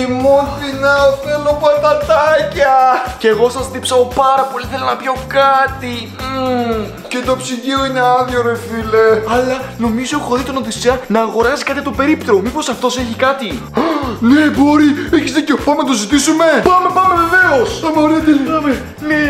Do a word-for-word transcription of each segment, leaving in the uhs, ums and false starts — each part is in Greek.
Τιμόθυνα, θέλω πατατάκια. Και εγώ σας δίψαω πάρα πολύ, θέλω να πιω κάτι. Mm. Και το ψυγείο είναι άδειο, ρε φίλε. Αλλά νομίζω έχω δει τον Οδυσσέα να αγοράζει κάτι από το περίπτερο. Μήπως αυτός έχει κάτι? Ναι, μπορεί, έχεις δίκιο. Πάμε να το ζητήσουμε. Πάμε, πάμε, βεβαίως. Πάμε, ωραία, τέλεια. Πάμε, ναι.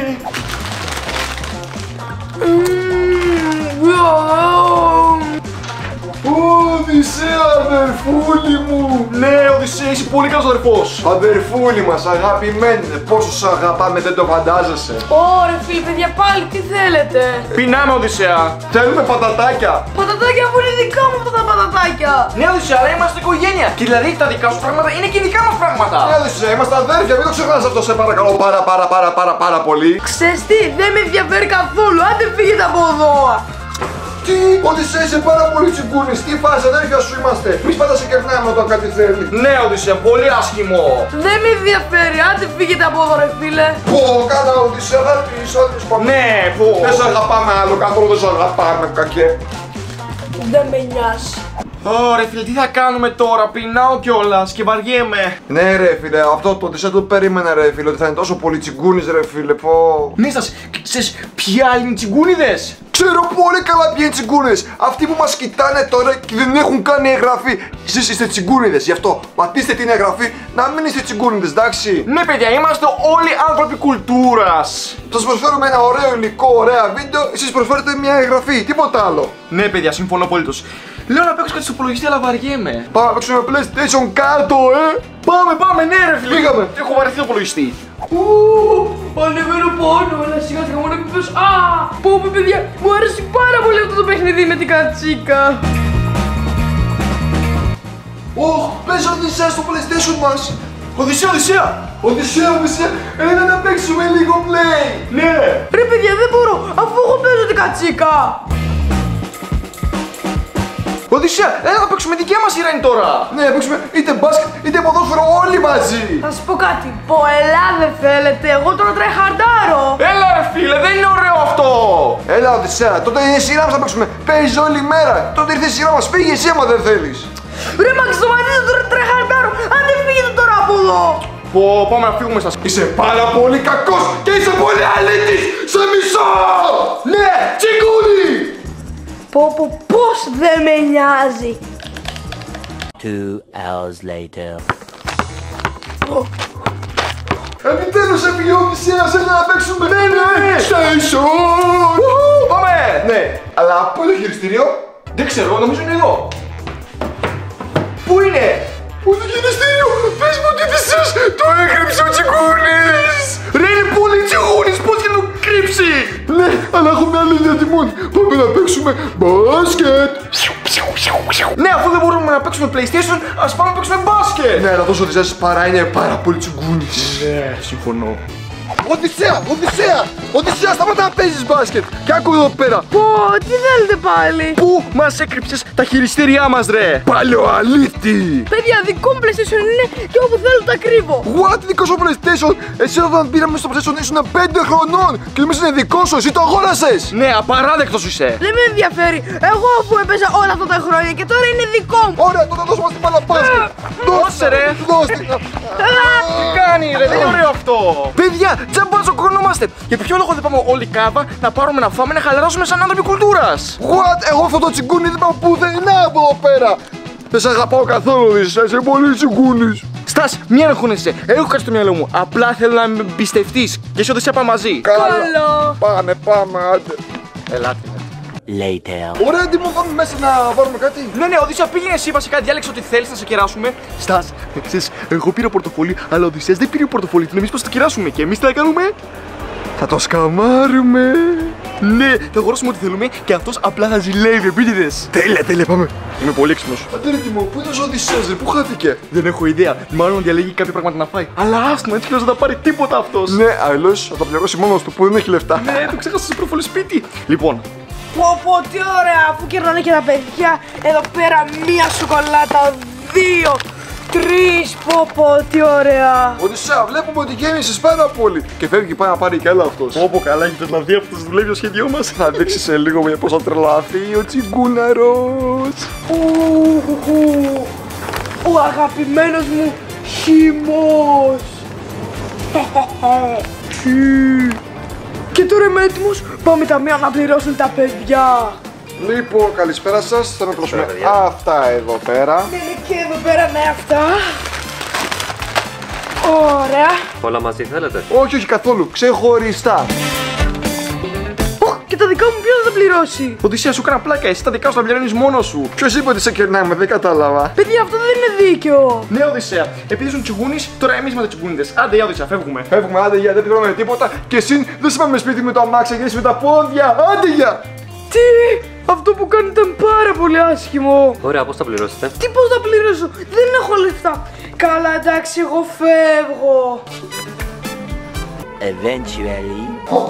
Οδυσσέα, αδερφούλη μου. Ναι, Οδυσσέα, είσαι πολύ καλός αδερφός. Αδερφούλη μας, αγαπημένη. Πόσο σ' αγαπάμε, δεν το φαντάζεσαι. Ωραία, φίλοι, παιδιά, πάλι τι θέλετε? Πεινάμε, Οδυσσέα. Θέλουμε πατατάκια. Πατατάκια που είναι δικά μου αυτά τα πατατάκια. Ναι, Οδυσσέα, αλλά είμαστε οικογένεια. Και δηλαδή τα δικά σου πράγματα είναι και δικά μας πράγματα. Ναι, Οδυσσέα, είμαστε αδέρφια, μην το ξεχνάς αυτό, σε παρακαλώ πάρα πάρα πάρα πάρα πάρα πολύ. Ξέρεις τι, δεν με ενδιαφέρει καθόλου, άντε φύγετε από εδώ. Τι, Οδυσσέα, είσαι πάρα πολύ τσιγκούνης. Τι φάση, αδέρφια σου είμαστε. Μη πάντα σε κερνάμε όταν κάτι θέλει. Ναι, Οδυσσέα, πολύ άσχημο. Δεν με ενδιαφέρει, άντε φύγετε από εδώ, ρε φίλε. Πω, κάτα, Οδυσσέα, θα πεις, θα πεις πάμε. Ναι, πω. Δεν σ' αγαπάμε άλλο, καθόλου δεν σ' αγαπάμε, κακέ. Δεν με νοιάζει. Ωραία, φίλε, τι θα κάνουμε τώρα, πεινάω κιόλας και βαριέμαι. Ναι, ρε φίλε, αυτό το Οδυσσέα το περίμενα, ρε φίλε, ότι θα είναι τόσο πολύ τσιγκούνης, ρε φίλε, πω. Ναι, σας, ξέρεις ποια άλλοι είναι τσιγκούνιδες? Ξέρω πολύ καλά ποιοι είναι τσιγκούνες. Αυτοί που μας κοιτάνε τώρα και δεν έχουν κάνει εγγραφή. Εσείς είστε τσιγκούνιδες, γι' αυτό πατήστε την εγγραφή να μην είστε τσιγκούνιδες, εντάξει. Ναι, παιδιά, είμαστε όλοι άνθρωποι κουλτούρας. Σας προσφέρουμε ένα ωραίο υλικό, ωραία βίντεο. Εσείς προσφέρετε μια εγγραφή, τίποτα άλλο. Ναι, παιδιά, συμφωνώ απολύτως. Λέω να παίξω κάτι στο υπολογιστή, αλλά βαριέμαι. Πάμε να παίξουμε PlayStation κάτω, ε! Πάμε, πάμε, ναι, ρε φίλε. Πήγαμε. Έχω βαρεθεί το υπολογιστή. Ου, ανεβαίνω πάνω, αλλά σιγά σιγά μόνο επίπεδος. Α, πω πω παιδιά, μου αρέσει πάρα πολύ αυτό το παιχνίδι με την κατσίκα. Ωχ, παίζει ο Οδυσσέας στο PlayStation μας. Οδυσσέα, Οδυσσέα. Οδυσσέα, Οδυσσέα, έλα να παίξουμε λίγο play. Ναι. Ρε παιδιά, δεν μπορώ, αφού εγώ παίζω την κατσίκα. Οδυσσέα, έλα να παίξουμε, δικιά μας σειρά είναι τώρα. Ναι, να παίξουμε είτε μπάσκετ είτε ποδόσφαιρο όλοι μαζί. Θα σου πω κάτι, ποελά δεν θέλετε, εγώ τώρα τρεχαντάρω. Έλα, ρε φίλε, δεν είναι ωραίο αυτό. Έλα, Οδυσσέα, τότε είναι η σειρά μας να παίξουμε. Παίζει όλη μέρα. Τότε ήρθε η σειρά μας. Φύγε εσύ άμα δεν θέλεις. Ρε Μαξ, σταματήστε τώρα τρεχαντάρω, αν δεν φύγετε τώρα από εδώ. Πω, πάμε να φύγουμε στα Είσαι πάρα πολύ κακός και είσαι πολύ αλήτης. Σε μισό. Ναι, τσιγκούνι. Πω πω πως δεν με νοιάζει. Two hours later. Επιτέλους έφυγε ο Οδυσσέας, έλα να παίξουμε. Ναι, ναι, Station. Πάμε. Ναι, αλλά πού είναι το χειριστήριο? Δεν ξέρω, νομίζω είναι εδώ. Πού είναι? Πού είναι το χειριστήριο? Πες μου ότι Οδυσσέας το έκρυψε ο τσιγκούνης. Ρε, είναι πολύ τσιγούνης, πώς και να το κρύψει. Ναι, αλλά έχω μια άλλη ιδέα, Τιμόνι. Πάμε να παίξουμε μπάσκετ. Ναι, αφού δεν μπορούμε να παίξουμε PlayStation, ας πάμε να παίξουμε μπάσκετ. Ναι, αλλά τόσο Οδυσσέας παρά είναι πάρα πολύ τσιγκούνης. Ναι, συμφωνώ. Οδυσσέα, Οδυσσέα, Οδυσσέα, σταματά να παίζεις μπάσκετ. Και άκου εδώ πέρα. Πω, τι θέλετε πάλι. Πού μας έκρυψες τα χειριστήριά μας, ρε? Παλαιοαλήτη. Παιδιά, δικό μου PlayStation είναι και όπου θέλω τα κρύβω. What, δικό σου PlayStation? Εσύ όταν πήραμε στο PlayStation ήσουν πέντε χρονών και εμείς είναι δικό σου, εσύ το αγόρασες. Ναι, απαράδεκτος είσαι. Δεν με ενδιαφέρει. Εγώ αφού έπαιζα όλα αυτά τα χρόνια και τώρα είναι δικό μου. Ωραία, τότε δώσ' μας την μπάλα μπάσκετ. Δώσε, ρε. Δώσ' την. Τι κάνει, ρε, δεν είναι ωραίο αυτό. Παιδιά, τζαμπά ζωκρονόμαστε. Για ποιο λόγο δεν πάμε όλοι κάβα να πάρουμε να φάμε, να χαλαρώσουμε σαν άνθρωποι κουλτούρας? What, εγώ αυτό το τσιγκούνι δεν πάω πουθενά από εδώ πέρα. Δεν σ' αγαπάω καθόλου, Οδυσσέα, είσαι πολύ τσιγκούνης. Στας, μην αγχώνεσαι. Έχω κάτι στο μυαλό μου. Απλά θέλω να με εμπιστευτείς. Και εσύ Οδυσσέα πάμε μαζί. Καλά. Πάμε, πάμε, άντε. Ελάτε. Later. Ωραία, τι μου πάμε μέσα να βάλουμε κάτι. Ναι, ναι, Οδυσσέα, πήγαινε εσύ βασικά, διάλεξε ό,τι θέλεις να σε κεράσουμε. Στας, ξέρεις, εγώ πήρα πορτοφόλι, αλλά ο Οδυσσέας δεν πήρε πορτοφόλι. Την εμείς πώς θα το κεράσουμε. Και εμείς τι θα κάνουμε? Θα το σκαμάρουμε. Ναι, θα αγοράσουμε ό,τι θέλουμε και αυτός απλά θα ζηλεύει, επίτηδες. Τέλεια, τέλεια, πάμε. Είμαι πολύ έξυπνος. Αντέρε Τιμό, πού είναι ο Οδυσσέας, ρε, πού χάθηκε? Δεν έχω ιδέα. Μάλλον διαλέγει κάποια πράγματα να φάει. Αλλά άστο, έτσι δεν θα πάρει τίποτα αυτός. Ναι, αλλιώς θα τα πληρώσει μόνος του που δεν έχει λεφτά. Ναι, το ξέχασα στο προφολή σπίτι. Λοιπόν, Πω πω, τι ωραία, αφού κερνάνε και τα παιδιά. Εδώ πέρα μία σοκολάτα, δύο, τρεις, πω πω, τι ωραία. Οδυσσέα, βλέπουμε ότι γέμισες πάρα πολύ. Και φεύγει πάει να πάρει κι άλλο αυτός. Όπω καλά έχετε να δει αυτός δουλεύει το σχέδιό μας. Θα δείξει σε λίγο με πώς θα τρελαθεί ο τσιγκούναρος. Ου, ου, ου. Ο αγαπημένος μου Χυμός. Και τώρα είμαι έτοιμος. Πάμε ταμείο να πληρώσουν τα παιδιά. Λοιπόν, καλησπέρα σας. Θα με προσφέρω αυτά εδώ πέρα. Ναι, και εδώ πέρα ναι αυτά. Ωραία. Όλα μαζί θέλετε? Όχι, όχι καθόλου. Ξεχωριστά. Και τα δικά μου ποιος θα πληρώσει? Οδυσσέα, σου έκανα πλάκα. Εσύ τα δικά σου τα πληρώνεις μόνος σου. Ποιος είπε ότι σε κερνάμε, δεν κατάλαβα. Παιδιά, αυτό δεν είναι δίκαιο. Ναι, Οδυσσέα. Επειδή ήσουν τσιγκούνης, τώρα εμείς είμαστε τσιγκούνιδες. Άντε, για Οδυσσέα, φεύγουμε. Φεύγουμε, άντε για, δεν πληρώνουμε τίποτα. Και εσύ δεν σε πάμε σπίτι με το αμάξι, γυρίσει με τα πόδια. Άντε για. Τι! Αυτό που κάνει ήταν πάρα πολύ άσχημο. Ωραία, πώς θα πληρώσετε? Τι πώς θα πληρώσω? Δεν έχω λεφτά. Καλά, εντάξει, εγώ φεύγω. Eventually.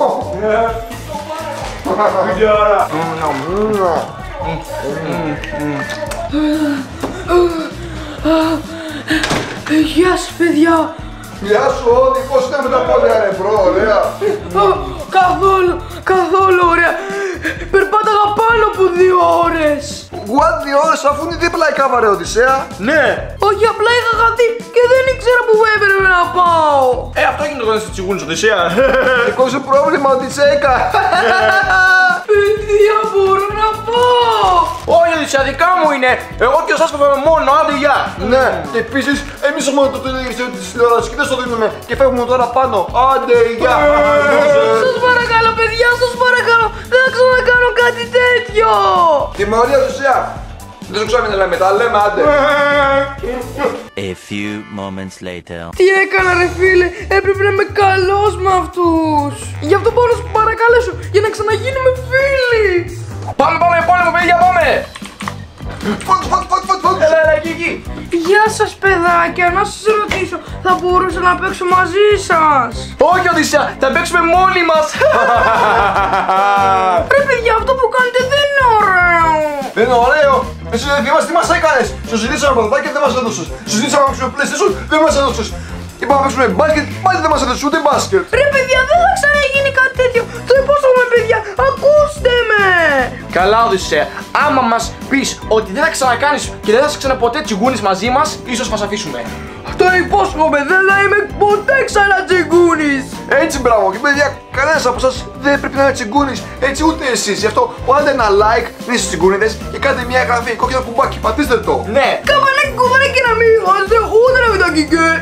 Γεια σας, παιδιά. Γεια σου, Όδη, πώς ήταν με τα πόδια, ρε μπρο, ωραία. Καθόλου, καθόλου ωραία. Περπάταγα πάνω από δύο ώρες. What, δύο ώρες, αφού είναι δίπλα η κάβα, ρε Οδυσσέα. Ναι. Όχι, απλά είχα χαθεί και δεν ήξερα που έπρεπε να πάω. Ε, αυτό γίνεται όταν είσαι τσιγκούνης, Οδυσσέα. Δικό σου πρόβλημα, Οδυσσέικα. Παιδιά, μπορώ να πάω. Όχι, Οδυσσέα, δικά μου είναι. Εγώ και ο Σάσκο φεύγουμε μόνο, άντε, γεια. Ναι, και επίσης εμείς έχουμε το τηλεγραφείο της τηλεόρασης και δεν στο δίνουμε και φεύγουμε τώρα πάνω. Άντε, γεια. Σας παρακαλώ, παιδιά, σας παρακαλώ. Δεν θα ξανακάνω κάτι τέτοιο. Τιμωρία, Οδυσσέα. Δεν σου ξέρω να λέμε, τα λέμε, άντε. A few moments later. Τι έκανα, ρε φίλε, έπρεπε να είμαι καλός με αυτούς. Γι' αυτό μπορώ να σου παρακαλέσω για να ξαναγίνουμε φίλοι. Πάμε, πάμε, πόλεμο, παιδιά, πάμε. Φωτ, φωτ, φωτ, φωτ, φωτ. Έλα, έλα, εκεί, εκεί. Γεια σας, παιδάκια, να σας ρωτήσω, θα μπορούσα να παίξω μαζί σας? Όχι, Οδυσσέα, θα παίξουμε μόνοι μας. Ρε παιδιά, αυτό που κάνετε δεν είναι ωραίο. Δεν είναι ωραίο. Εσύ δεν θυμάσαι τι μας έκανες. Σου ζητήσαμε ποδητά και δεν μας έδωσες. Σου ζητήσαμε να παίξουμε PlayStation, δεν μας έδωσες. Είπαμε να παίξουμε μπάσκετ, πάλι δεν μας έδωσες ούτε μπάσκετ. Ρε παιδιά, δεν θα ξαναγίνει κάτι τέτοιο. Το υπόσχομαι, παιδιά, ακούστε με. Καλά, Οδυσσέα. Άμα μας πεις ότι δεν θα ξανακάνεις και δεν θα είσαι ξανά ποτέ τσιγκούνης μαζί μας, ίσως μας αφήσουμε. Το υπόσχομαι, δεν θα είμαι ποτέ ξανά τσιγκούνης. Έτσι, μπράβο. Και παιδιά, κανένας από εσάς δεν πρέπει να είναι τσιγκούνης. Έτσι ούτε εσείς. Γι' αυτό βάλτε ένα like, αν είστε τσιγκούνιδες και κάντε μια εγγραφή. Κόκκινο κουμπάκι, πατήστε το. Ναι. Καμπανάκι κουμπανάκι να μην χάσετε ούτε να μην τα κικέ.